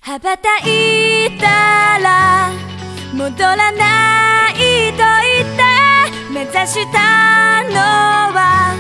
羽ばたいたら戻らないと言って目指したのは